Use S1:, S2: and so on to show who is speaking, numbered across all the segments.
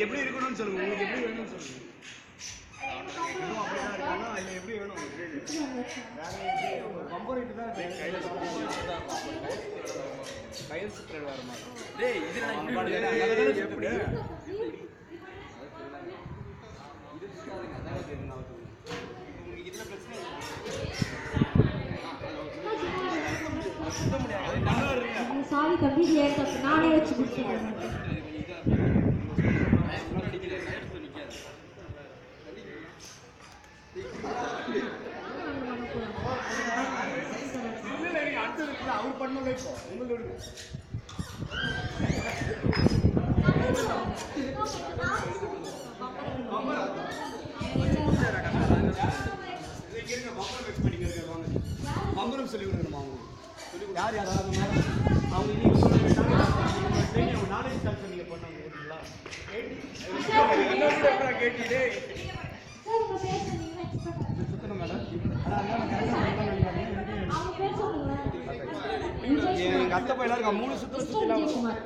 S1: எப்படி இருக்கணும்னு சொல்லுங்க, உங்களுக்கு எப்படி வேணும்னு சொல்லுங்க. இன்னும் அப்படிதான் இருக்கானா இல்லை எப்படி வேணும்? கம்பரைட்டு தான் கையில் சுற்றுறது வர மாதிரி. டேய் இது எப்படி இதில் பிரச்சனை
S2: சாரி தம்பி, நானே வச்சு கொடுத்துருக்கேன்.
S1: அவர் பண்ணவே இப்போ உங்களோட பம்பரம் சொல்லி கொடுக்கணுமா அவங்க யார் யாராவது அவங்க நீங்கள் நாலேஜ் கல்ச்சர் நீங்கள் பண்ணாங்க கேட்டீங்களா? கேட்டீங்களே சுத்தணும் மேடம். எங்கள் அத்தை பையன் இருக்கா 3 சுற்று சுற்றலாம்.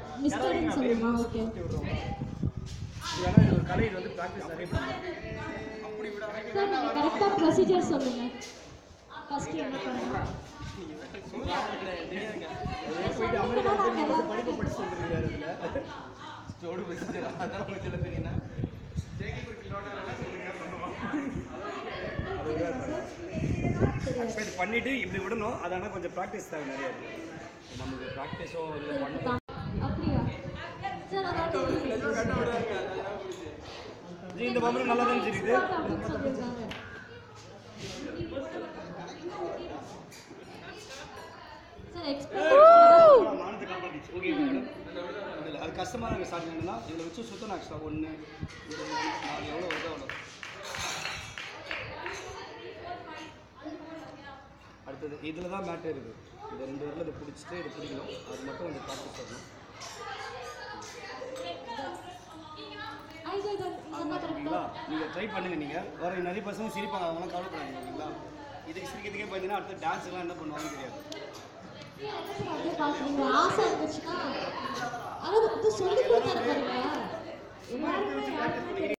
S1: ஏன்னா இது ஒரு கலை, இது வந்து ப்ராக்டிஸ் நிறைய அப்படி விட
S2: கரெக்டாக ப்ரொசீஜர் சொல்லுங்கள். ஃபஸ்ட்டு என்ன பண்ணலாம்?
S1: போயிட்டு அமெரிக்கா படிப்பு படிச்சு சொல்லிருக்காரு. இதில் ஸ்டோடு ப்ரொசீஜர் அதான் உங்களுக்கு சொல்ல தெரியுன்னா இது பண்ணிட்டு இப்படி விடணும். அதனால கொஞ்சம் ப்ராக்டிஸ் தேவை நிறைய இருக்குது. நமக்கு ப்ராக்டிஸோ இல்லை பண்ண இந்த பம்பரம் நல்லா தான் இருக்குது. அது கஷ்டமாக ஸ்டார்ட் பண்ணா இதில் வச்சு சுத்தணும். ஆக்சுவலாக 1 2 3 4 எவ்வளோ வருதோ அவ்வளோ. அடுத்தது இதில் தான் மேட்டே இருக்குது. இந்த 2 வரல இதை பிடிச்சிட்டு இதை பிடிக்கணும். அது மட்டும் கொஞ்சம் ப்ராக்டிஸ் பண்ணணும். நீங்கள் ட்ரை பண்ணுங்கள். நீங்கள் வேறு நிறைய பசங்க சிரிப்பாங்க, அவங்களாம் கவலைப்படாதீங்க. ஓகேங்களா? இதுக்கு சிரிக்கிறதுக்கே பார்த்தீங்கன்னா அடுத்த டான்ஸுக்கெலாம் என்ன பண்ணுவாங்கன்னு தெரியாது.
S2: ஆசை இருந்துச்சுன்னா அதை சொல்லி கொடுத்தாரு பாருங்க.